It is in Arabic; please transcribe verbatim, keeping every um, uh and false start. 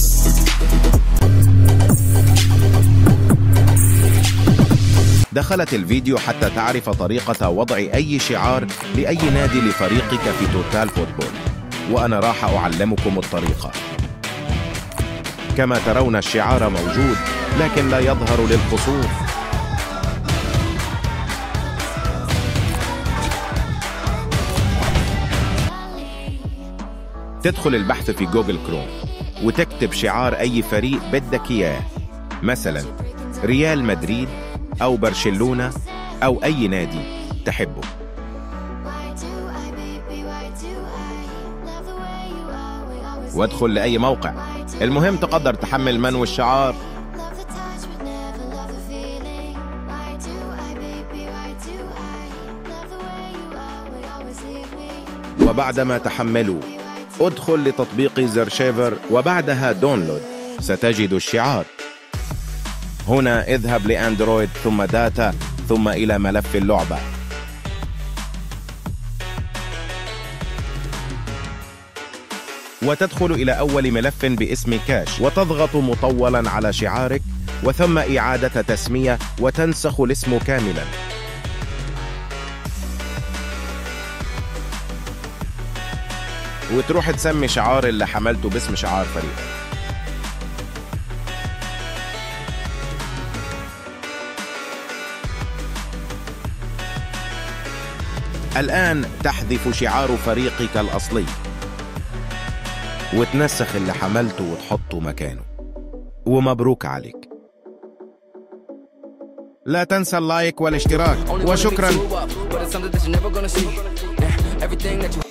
دخلت الفيديو حتى تعرف طريقة وضع أي شعار لأي نادي لفريقك في توتال فوتبول، وأنا راح أعلمكم الطريقة. كما ترون الشعار موجود لكن لا يظهر للخصوص. تدخل البحث في جوجل كروم وتكتب شعار أي فريق بدك إياه، مثلا ريال مدريد أو برشلونة أو أي نادي تحبه. وادخل لأي موقع، المهم تقدر تحمل منو الشعار. وبعدما تحملوا ادخل لتطبيق زرشيفر وبعدها داونلود، ستجد الشعار. هنا اذهب لأندرويد ثم داتا ثم إلى ملف اللعبة. وتدخل إلى أول ملف باسم كاش وتضغط مطولا على شعارك وثم إعادة تسمية وتنسخ الاسم كاملا. وتروح تسمي شعار اللي حملته باسم شعار فريقك. الآن تحذف شعار فريقك الأصلي وتنسخ اللي حملته وتحطه مكانه، ومبروك عليك. لا تنسى اللايك والاشتراك، وشكرا.